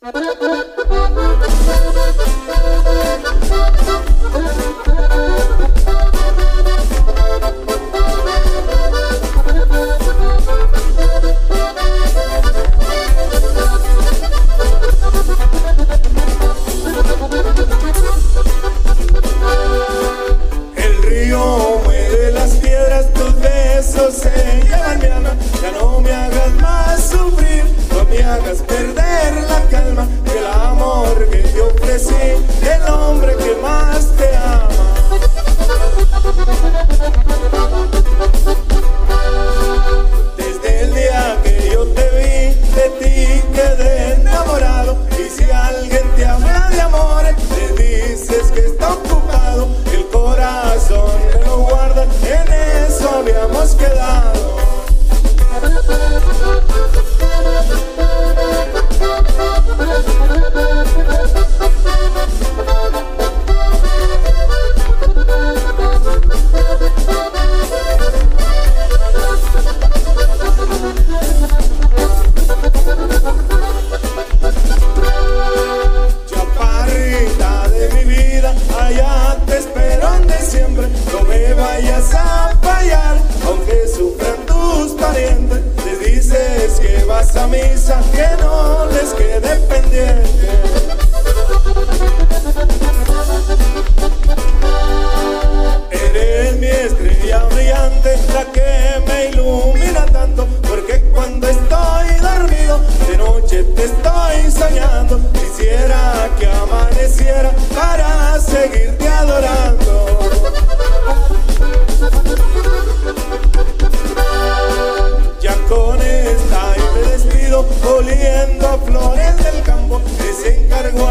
El río mueve las piedras, tus besos se llevan mi alma. Ya no me hagas más sufrir, no me hagas perder la calma. Que el amor que te ofrecí, el hombre que más te ama. Desde el día que yo te vi, de ti quedé enamorado. Y si alguien te habla de amor, le dices que está ocupado. El corazón me lo guarda, en eso habíamos quedado. Chaparrita de mi vida, allá te espero en diciembre. No me vayas a fallar, aunque sufran tus parientes. Les dices que vas a misa, que no les quede pendiente. Eres mi estrella brillante, la que me ilumina tanto. Porque cuando estoy dormido, de noche te estoy soñando. Quisiera que amaneciera para seguirte adorando. Ya con esta y me despido, oliendo a flores del campo. Les encargo